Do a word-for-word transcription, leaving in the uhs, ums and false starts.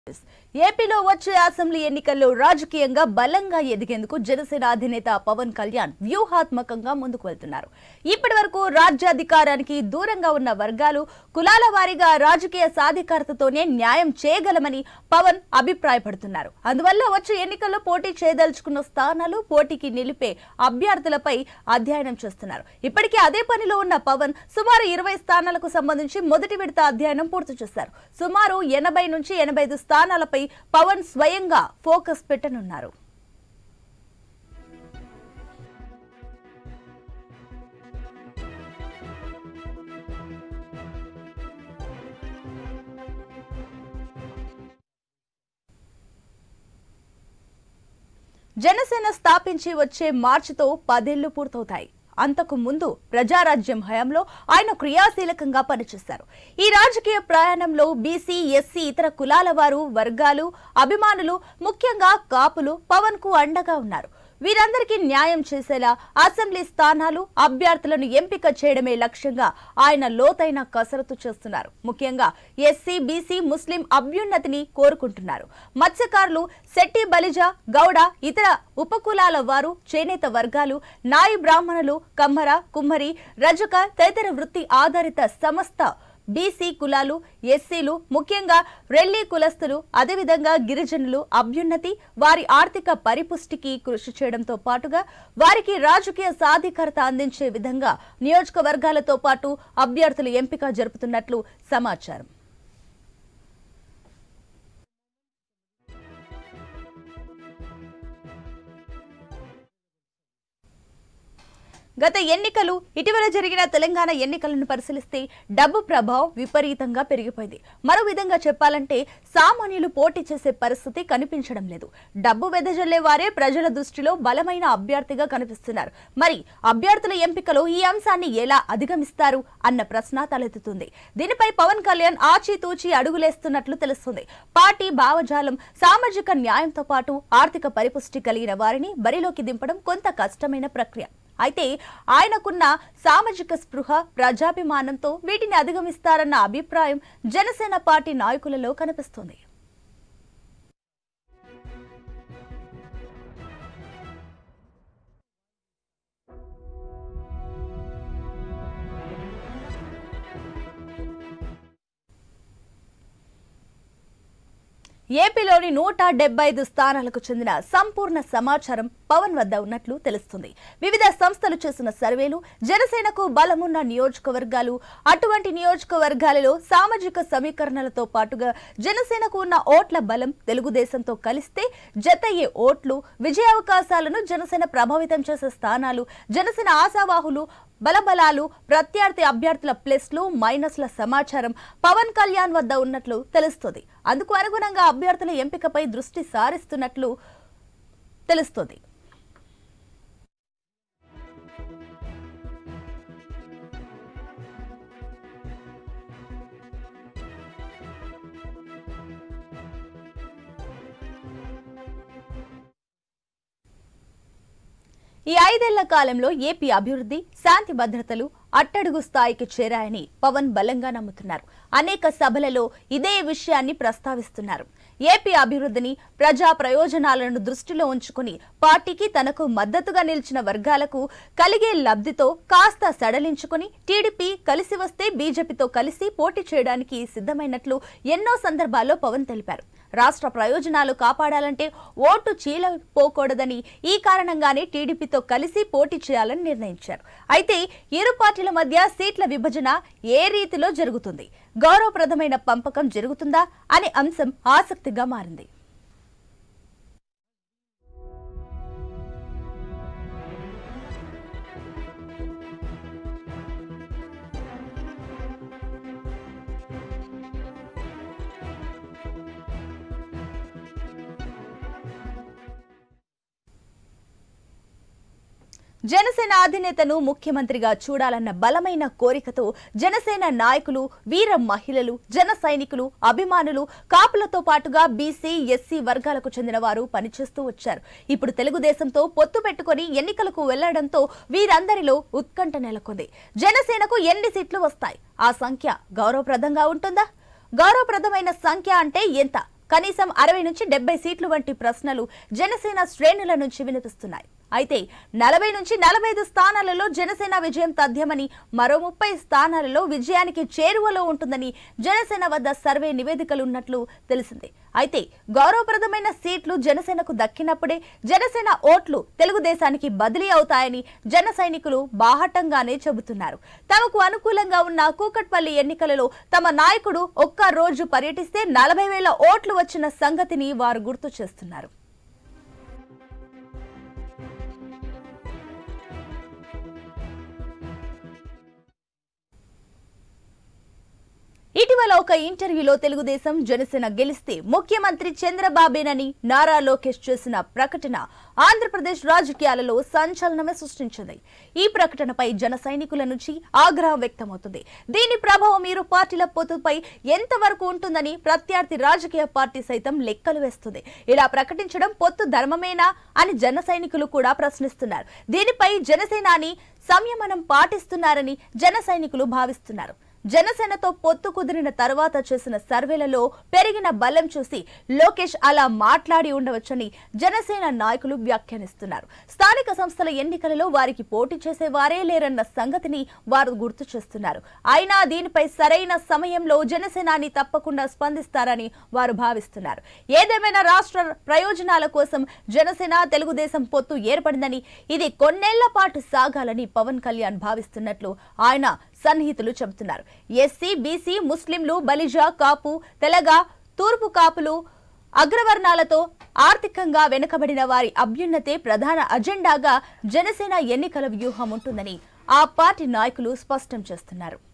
ఏపీలో వచ్చే అసెంబ్లీ ఎన్నికల్లో రాజకీయంగా బలంగా ఎదిగేందుకు జనసేన అధినేత పవన్ కళ్యాణ్ వ్యూహాత్మకంగా ముందుకు వెళ్తున్నారు. ఇప్పటివరకు రాజ్యాధికారానికి దూరంగా ఉన్న వర్గాలు కులాల వారీగా రాజకీయ సాధికారతతోనే న్యాయం చేయగలమని పవన్ అభిప్రాయపడుతున్నారు. అందువల్ల వచ్చే ఎన్నికల్లో పోటీ చేయదలుచుకున్న స్థానాలు, పోటీకి నిలిపే అభ్యర్థులపై అధ్యయనం చేస్తున్నారు. ఇప్పటికే అదే పనిలో ఉన్న పవన్ సుమారు ఇరవై స్థానాలకు సంబంధించి మొదటి విడత అధ్యయనం పూర్తి చేశారు. సుమారు ఎనభై నుంచి ఎనభై ఐదు స్థానాలపై పవన్ స్వయంగా ఫోకస్ పెట్టనున్నారు. జనసేన స్థాపించి వచ్చే మార్చితో పదేళ్లు పూర్తవుతాయి. అంతకు ముందు ప్రజారాజ్యం హయాంలో ఆయన క్రియాశీలకంగా పనిచేశారు. ఈ రాజకీయ ప్రయాణంలో బీసీ, ఎస్సీ, ఇతర కులాల వారు, వర్గాలు, అభిమానులు, ముఖ్యంగా కాపులు పవన్ కు అండగా ఉన్నారు. వీరందరికీ న్యాయం చేసేలా అసెంబ్లీ స్థానాలు, అభ్యర్థులను ఎంపిక చేయడమే లక్ష్యంగా ఆయన లోతైన కసరత్తు చేస్తున్నారు. ముఖ్యంగా ఎస్సీ, బీసీ, ముస్లిం అభ్యున్నతిని కోరుకుంటున్నారు. మత్స్యకారులు, శెట్టి, బలిజ, గౌడ, ఇతర ఉపకులాల వారు, చేనేత వర్గాలు, నాయి బ్రాహ్మణులు, కమ్మర, కుమ్మరి, రజక తదితర వృత్తి ఆధారిత సమస్త బీసీ కులాలు, ఎస్సీలు, ముఖ్యంగా రెల్లి కులస్తులు, అదేవిధంగా గిరిజనులు అభ్యున్నతి, వారి ఆర్థిక పరిపుష్టికి కృషి చేయడంతో పాటుగా వారికి రాజకీయ సాధికారత అందించే విధంగా నియోజకవర్గాలతో పాటు అభ్యర్థుల ఎంపిక జరుపుతున్నట్లు సమాచారం. గత ఎన్నికలు, ఇటీవల జరిగిన తెలంగాణ ఎన్నికలను పరిశీలిస్తే డబ్బు ప్రభావం విపరీతంగా పెరిగిపోయింది. మరో విధంగా చెప్పాలంటే సామాన్యులు పోటీ చేసే పరిస్థితి కనిపించడం లేదు. డబ్బు వెదజల్లే వారే ప్రజల దృష్టిలో బలమైన అభ్యర్థిగా కనిపిస్తున్నారు. మరి అభ్యర్థుల ఎంపికలో ఈ అంశాన్ని ఎలా అధిగమిస్తారు అన్న ప్రశ్న తలెత్తుతుంది. దీనిపై పవన్ కళ్యాణ్ ఆచితూచి అడుగులేస్తున్నట్లు తెలుస్తుంది. పార్టీ భావజాలం, సామాజిక న్యాయంతో పాటు ఆర్థిక పరిపుష్టి కలిగిన వారిని బరిలోకి దింపడం కొంత కష్టమైన ప్రక్రియ. అయితే ఆయనకున్న సామాజిక స్పృహ, ప్రజాభిమానంతో వీటిని అధిగమిస్తారన్న అభిప్రాయం జనసేన పార్టీ నాయకులలో కనిపిస్తుంది. ఏపీలోని నూట డెబ్బై ఐదు స్థానాలకు చెందిన సంపూర్ణ సమాచారం పవన్ వద్ద ఉన్నట్లు తెలుస్తుంది. వివిధ సంస్థలు చేసిన సర్వేలు, జనసేనకు బలమున్న నియోజకవర్గాలు, అటువంటి నియోజకవర్గాలలో సామాజిక సమీకరణలతో పాటుగా జనసేనకు ఉన్న ఓట్ల బలం, తెలుగుదేశంతో కలిస్తే జతయ్యే ఓట్లు, విజయావకాశాలను జనసేన ప్రభావితం చేసే స్థానాలు, జనసేన ఆశావాహులు, బలబలాలు, ప్రత్యర్థి అభ్యర్థుల ప్లస్లు, మైనస్ల సమాచారం పవన్ కళ్యాణ్ వద్ద ఉన్నట్లు తెలుస్తుంది. అందుకు అనుగుణంగా అభ్యర్థుల ఎంపికపై దృష్టి సారిస్తున్నట్లు తెలుస్తుంది. ఈ ఐదేళ్ల కాలంలో ఏపీ అభివృద్ధి, శాంతి భద్రతలు అట్టడుగు స్థాయికి చేరాయని పవన్ బలంగా నమ్ముతున్నారు. అనేక సభలలో ఇదే విషయాన్ని ప్రస్తావిస్తున్నారు. ఏపీ అభివృద్ధిని, ప్రజా ప్రయోజనాలను దృష్టిలో ఉంచుకుని పార్టీకి తనకు మద్దతుగా నిలిచిన వర్గాలకు కలిగే లబ్ధితో కాస్త సడలించుకుని టీడీపీ కలిసి వస్తే బీజేపీతో కలిసి పోటీ చేయడానికి సిద్ధమైనట్లు ఎన్నో సందర్భాల్లో పవన్ తెలిపారు. రాష్ట్ర ప్రయోజనాలు కాపాడాలంటే ఓటు చీలపోకూడదని, ఈ కారణంగానే టీడీపీతో కలిసి పోటీ చేయాలని నిర్ణయించారు. అయితే ఇరు పార్టీల మధ్య సీట్ల విభజన ఏ రీతిలో జరుగుతుంది, గౌరవప్రదమైన పంపకం జరుగుతుందా అనే అంశం ఆసక్తిగా మారింది. జనసేన అధినేతను ముఖ్యమంత్రిగా చూడాలన్న బలమైన కోరికతో జనసేన నాయకులు, వీర మహిళలు, జన సైనికులు, అభిమానులు, కాపులతో పాటుగా బీసీ, ఎస్సీ వర్గాలకు చెందిన వారు పనిచేస్తూ వచ్చారు. ఇప్పుడు తెలుగుదేశంతో పొత్తు పెట్టుకుని ఎన్నికలకు వెళ్లడంతో వీరందరిలో ఉత్కంఠ నెలకొంది. జనసేనకు ఎన్ని సీట్లు వస్తాయి? ఆ సంఖ్య గౌరవప్రదంగా ఉంటుందా? గౌరవప్రదమైన సంఖ్య అంటే ఎంత? కనీసం అరవై నుంచి డెబ్బై సీట్లు వంటి ప్రశ్నలు జనసేన శ్రేణుల నుంచి వినిపిస్తున్నాయి. అయితే నలభై నుంచి నలభై ఐదు స్థానాలలో జనసేన విజయం తథ్యమని, మరో ముప్పై స్థానాలలో విజయానికి చేరువలో ఉంటుందని జనసేన వద్ద సర్వే నివేదికలు ఉన్నట్లు తెలిసింది. అయితే గౌరవప్రదమైన సీట్లు జనసేనకు దక్కినప్పుడే జనసేన ఓట్లు తెలుగుదేశానికి బదిలీ అవుతాయని జన సైనికులు బాహటంగానే చెబుతున్నారు. తమకు అనుకూలంగా ఉన్న కూకట్పల్లి ఎన్నికలలో తమ నాయకుడు ఒక్క రోజు పర్యటిస్తే నలభై వేల ఓట్లు వచ్చిన సంగతిని వారు గుర్తు చేస్తున్నారు. ఇటీవల ఒక ఇంటర్వ్యూలో తెలుగుదేశం జనసేన గెలిస్తే ముఖ్యమంత్రి చంద్రబాబేనని నారా లోకేష్ చేసిన ప్రకటన ఆంధ్రప్రదేశ్ రాజకీయాలలో సంచలనమే సృష్టించింది. ఈ ప్రకటనపై జన సైనికుల నుంచి ఆగ్రహం వ్యక్తమవుతుంది. దీని ప్రభావం ఇరు పార్టీల పొత్తుపై ఎంతవరకు ఉంటుందని ప్రత్యర్థి రాజకీయ పార్టీ సైతం లెక్కలు వేస్తుంది. ఇలా ప్రకటించడం పొత్తు ధర్మమేనా అని జన సైనికులు కూడా ప్రశ్నిస్తున్నారు. దీనిపై జనసేనాని సంయమనం పాటిస్తున్నారని జన సైనికులు భావిస్తున్నారు. జనసేనతో పొత్తు కుదిరిన తర్వాత చేసిన సర్వేలలో పెరిగిన బలం చూసి లోకేష్ అలా మాట్లాడి ఉండవచ్చని జనసేన నాయకులు వ్యాఖ్యానిస్తున్నారు. స్థానిక సంస్థల ఎన్నికలలో వారికి పోటీ చేసే వారే లేరన్న సంగతిని వారు గుర్తు చేస్తున్నారు. అయినా దీనిపై సరైన సమయంలో జనసేనాని తప్పకుండా స్పందిస్తారని వారు భావిస్తున్నారు. ఏదేమైనా రాష్ట్ర ప్రయోజనాల కోసం జనసేన తెలుగుదేశం పొత్తు ఏర్పడిందని, ఇది కొన్నేళ్ల పాటు సాగాలని పవన్ కళ్యాణ్ భావిస్తున్నట్లు ఆయన సన్నిహితులు చెబుతున్నారు. ఎస్సీ, బీసీ, ముస్లింలు, బలిజ, కాపు, తెలగ, తూర్పు కాపులు, అగ్రవర్ణాలతో ఆర్థికంగా వెనుకబడిన వారి అభ్యున్నతే ప్రధాన అజెండాగా జనసేన ఎన్నికల వ్యూహం ఉంటుందని ఆ పార్టీ నాయకులు స్పష్టం చేస్తున్నారు.